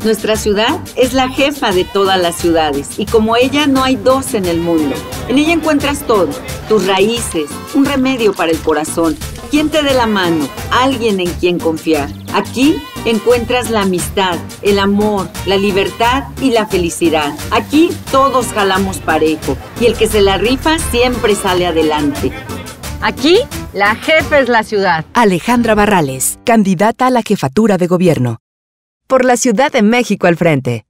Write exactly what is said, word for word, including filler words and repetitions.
Nuestra ciudad es la jefa de todas las ciudades y como ella no hay dos en el mundo. En ella encuentras todo, tus raíces, un remedio para el corazón, quien te dé la mano, alguien en quien confiar. Aquí encuentras la amistad, el amor, la libertad y la felicidad. Aquí todos jalamos parejo y el que se la rifa siempre sale adelante. Aquí, la jefa es la ciudad. Alejandra Barrales, candidata a la jefatura de gobierno. Por la Ciudad de México al frente.